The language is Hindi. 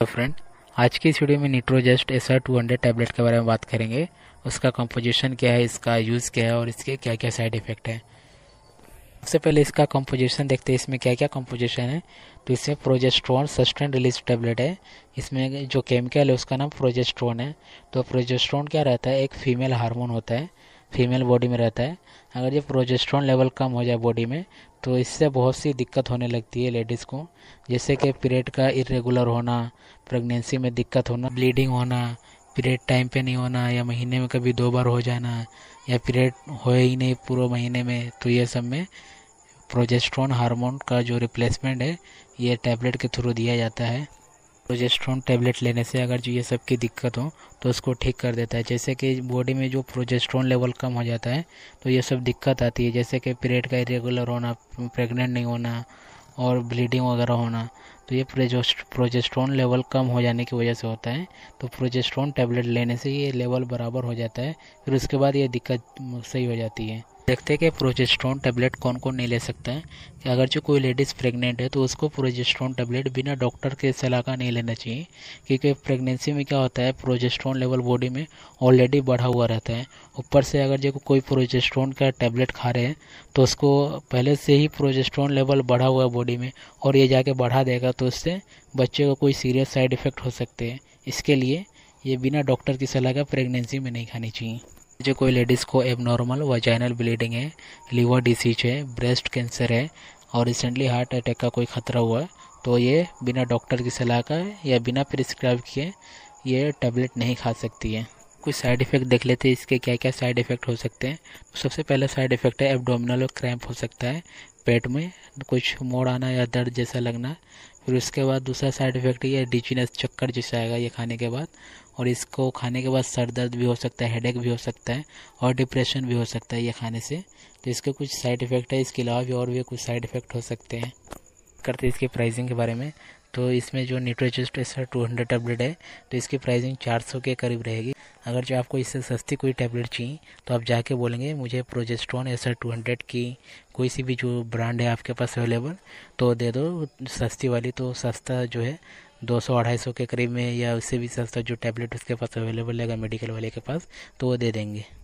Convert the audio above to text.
तो फ्रेंड, आज की इस वीडियो में निट्रोजेस्ट SR-200 टैबलेट के बारे में बात करेंगे। उसका कंपोजिशन क्या है, इसका यूज़ क्या है और इसके क्या क्या साइड इफ़ेक्ट है। सबसे पहले इसका कंपोजिशन देखते हैं, इसमें क्या क्या कंपोजिशन है। तो इसमें प्रोजेस्टेरोन सस्टेन रिलीज टैबलेट है। इसमें जो केमिकल है उसका नाम प्रोजेस्टेरोन है। तो प्रोजेस्टेरोन क्या रहता है, एक फीमेल हार्मोन होता है, फीमेल बॉडी में रहता है। अगर ये प्रोजेस्टेरोन लेवल कम हो जाए बॉडी में तो इससे बहुत सी दिक्कत होने लगती है लेडीज़ को, जैसे कि पीरियड का इरेगुलर होना, प्रेगनेंसी में दिक्कत होना, ब्लीडिंग होना, पीरियड टाइम पे नहीं होना, या महीने में कभी 2 बार हो जाना, या पीरियड हो ही नहीं पूरे महीने में। तो ये सब में प्रोजेस्टेरोन हार्मोन का जो रिप्लेसमेंट है ये टैबलेट के थ्रू दिया जाता है। प्रोजेस्टेरोन टैबलेट लेने से अगर जो ये सब की दिक्कत हो तो उसको ठीक कर देता है। जैसे कि बॉडी में जो प्रोजेस्टेरोन लेवल कम हो जाता है तो ये सब दिक्कत आती है, जैसे कि पीरियड का इरेगुलर होना, प्रेग्नेंट नहीं होना और ब्लीडिंग वगैरह होना। तो ये प्रोजेस्टेरोन लेवल कम हो जाने की वजह से होता है। तो प्रोजेस्टेरोन टैबलेट लेने से ये लेवल बराबर हो जाता है, फिर उसके बाद ये दिक्कत सही हो जाती है। देखते हैं कि प्रोजेस्टेरोन टैबलेट कौन कौन नहीं ले सकता है। कि अगर जो कोई लेडीज़ प्रेग्नेंट है तो उसको प्रोजेस्टेरोन टैबलेट बिना डॉक्टर के सलाह का नहीं लेना चाहिए, क्योंकि प्रेगनेंसी में क्या होता है, प्रोजेस्टेरोन लेवल बॉडी में ऑलरेडी बढ़ा हुआ रहता है। ऊपर से अगर जो कोई प्रोजेस्टेरोन का टैबलेट खा रहे हैं तो उसको पहले से ही प्रोजेस्टेरोन लेवल बढ़ा हुआ है बॉडी में, और ये जाके बढ़ा देगा तो उससे बच्चे को कोई सीरियस साइड इफ़ेक्ट हो सकते हैं। इसके लिए ये बिना डॉक्टर की सलाह का प्रेगनेंसी में नहीं खानी चाहिए। जो कोई लेडीज़ को एबनॉर्मल वजाइनल ब्लीडिंग है, लिवर डिसीज है, ब्रेस्ट कैंसर है और रिसेंटली हार्ट अटैक का कोई खतरा हुआ है तो ये बिना डॉक्टर की सलाह का या बिना प्रिस्क्राइब किए ये टैबलेट नहीं खा सकती है। कुछ साइड इफ़ेक्ट देख लेते हैं, इसके क्या क्या साइड इफ़ेक्ट हो सकते हैं। सबसे पहला साइड इफ़ेक्ट है एब्डोमिनल क्रैम्प हो सकता है, पेट में कुछ मोड़ आना या दर्द जैसा लगना। फिर उसके बाद दूसरा साइड इफ़ेक्ट ये डिजीनेस, चक्कर जैसा आएगा ये खाने के बाद, और इसको खाने के बाद सर दर्द भी हो सकता है, हेडेक भी हो सकता है और डिप्रेशन भी हो सकता है ये खाने से। तो इसके कुछ साइड इफ़ेक्ट है, इसके अलावा भी और भी कुछ साइड इफ़ेक्ट हो सकते हैं। करते इसकी प्राइसिंग के बारे में, तो इसमें जो निट्रोजेस्ट SR-200 टैबलेट है तो इसकी प्राइसिंग 400 के करीब रहेगी। अगर जो आपको इससे सस्ती कोई टैबलेट चाहिए तो आप जाके बोलेंगे मुझे प्रोजेस्टेरोन SR-200 की कोई सी भी जो ब्रांड है आपके पास अवेलेबल तो दे दो सस्ती वाली। तो सस्ता जो है 200-250 के करीब में, या उससे भी सस्ता जो टैबलेट उसके पास अवेलेबल रहेगा मेडिकल वाले के पास तो वो दे देंगे।